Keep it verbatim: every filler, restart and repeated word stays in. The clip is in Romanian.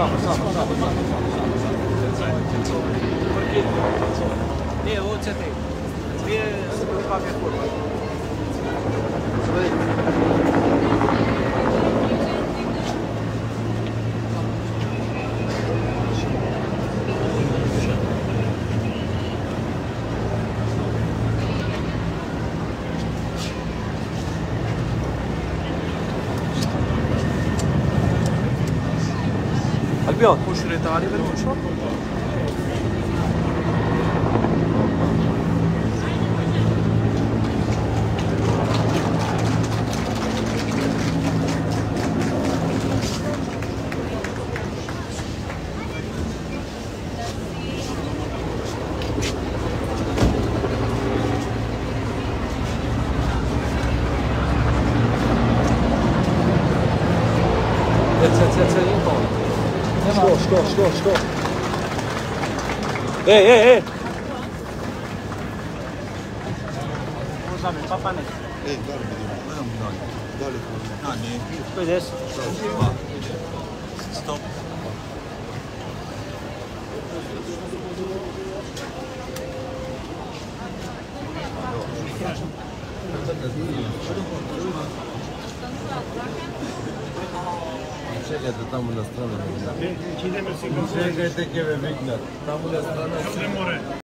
Samo, samo, samo, samo. Не, вот с этой. Две папе формы. Albion, Push retarded with shot. Što, što, što, što? Ej, ej, ej! Možda mi papa ne. Ej, da li vidimo? Da li vidimo? A, nije. pedeset. Stop. Čekajte tamo na stranu. Čekajte keve Vignar. Tamo na stranu.